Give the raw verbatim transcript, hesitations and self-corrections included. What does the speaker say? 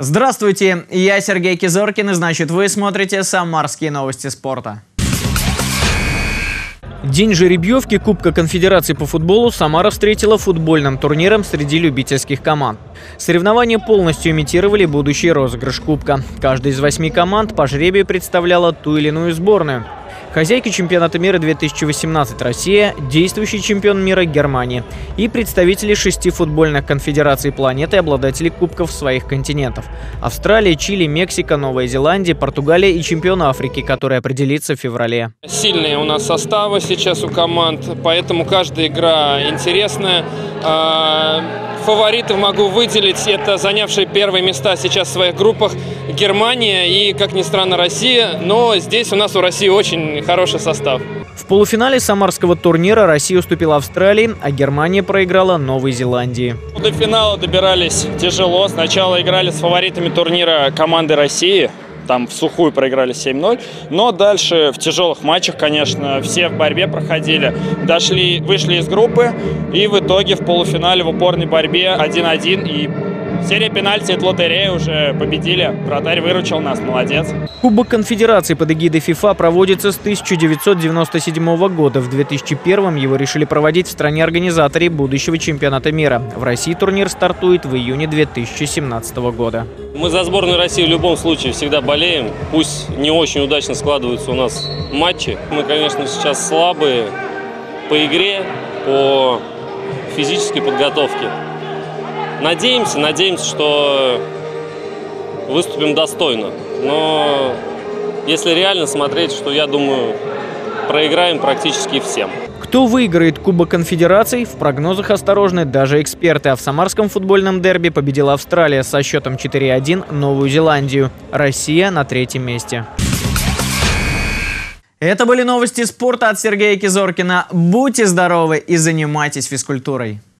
Здравствуйте, я Сергей Кизоркин, и значит вы смотрите «Самарские новости спорта». День жеребьевки Кубка Конфедерации по футболу Самара встретила футбольным турниром среди любительских команд. Соревнования полностью имитировали будущий розыгрыш Кубка. Каждая из восьми команд по жребию представляла ту или иную сборную. Хозяйки чемпионата мира две тысячи восемнадцать Россия, действующий чемпион мира Германия и представители шести футбольных конфедераций планеты, обладатели кубков своих континентов: Австралия, Чили, Мексика, Новая Зеландия, Португалия и чемпион Африки, который определится в феврале. Сильные у нас составы сейчас у команд, поэтому каждая игра интересная. Фаворитов могу выделить, это занявшие первые места сейчас в своих группах Германия и, как ни странно, Россия, но здесь у нас у России очень хороший состав. В полуфинале самарского турнира Россия уступила Австралии, а Германия проиграла Новой Зеландии. До финала добирались тяжело. Сначала играли с фаворитами турнира команды России. Там в сухую проиграли семь ноль. Но дальше в тяжелых матчах, конечно, все в борьбе проходили. Дошли, вышли из группы и в итоге в полуфинале в упорной борьбе один один. И серия пенальти от лотереи уже победили. Вратарь выручил нас, молодец. Кубок Конфедерации под эгидой ФИФА проводится с тысяча девятьсот девяносто седьмого года. В две тысячи первом его решили проводить в стране-организаторе будущего чемпионата мира. В России турнир стартует в июне две тысячи семнадцатого года. Мы за сборную России в любом случае всегда болеем. Пусть не очень удачно складываются у нас матчи. Мы, конечно, сейчас слабые по игре, по физической подготовке. Надеемся, надеемся, что выступим достойно. Но если реально смотреть, что, я думаю, проиграем практически всем. Кто выиграет Кубок Конфедераций, в прогнозах осторожны даже эксперты. А в самарском футбольном дерби победила Австралия со счетом четыре один Новую Зеландию. Россия на третьем месте. Это были новости спорта от Сергея Кизоркина. Будьте здоровы и занимайтесь физкультурой.